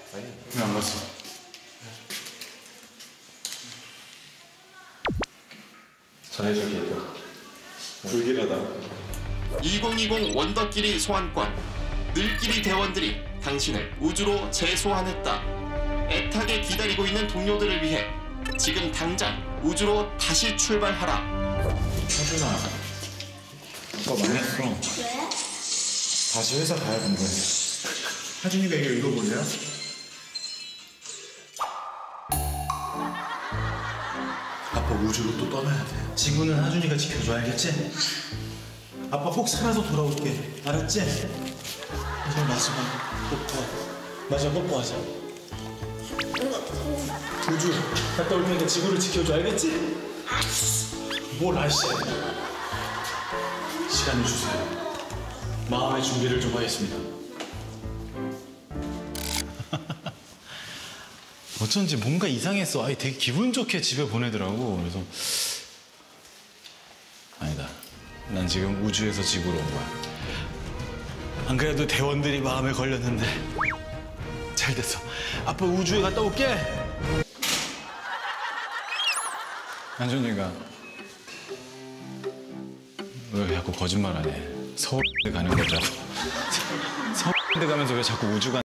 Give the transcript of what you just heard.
왜 안 갔어? 전해줄게 또. 불길하다. 2020 원더끼리 소환권. 늘끼리 대원들이 당신을 우주로 재소환했다. 애타게 기다리고 있는 동료들을 위해 지금 당장 우주로 다시 출발하라. 하준아, 아빠 망했어. 왜? 다시 회사 가야 된대. 하준이가 이거 읽어볼래요? 아빠 우주로 또 떠나야 돼. 지구는 하준이가 지켜줘, 알겠지? 아빠 꼭 살아서 돌아올게, 알았지? 이제 마지막 뽀뽀. 마지막 뽀뽀하자. 우주 갔다 올 테니까 지구를 지켜줘, 알겠지? 뭘 아시야? 시간을 주세요. 마음의 준비를 좀 하겠습니다. 어쩐지 뭔가 이상했어. 아이 되게 기분 좋게 집에 보내더라고. 그래서 아니다. 난 지금 우주에서 지구로 온 거야. 안 그래도 대원들이 마음에 걸렸는데 잘 됐어. 아빠 우주에 갔다 올게. 한준이가 왜 자꾸 거짓말하네. 서울대 가는 거잖아. 서울대 가면서 왜 자꾸 우주 가